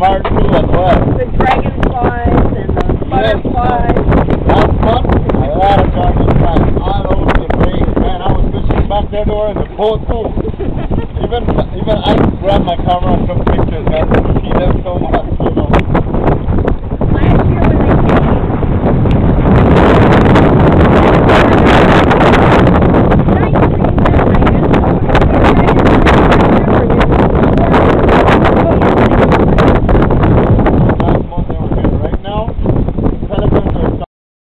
hard too as well. The dragonflies and the butterflies. That's fun. A lot of dragonflies all over the place. Man, I was fishing back there in the boat too. Even I grabbed my camera and took pictures.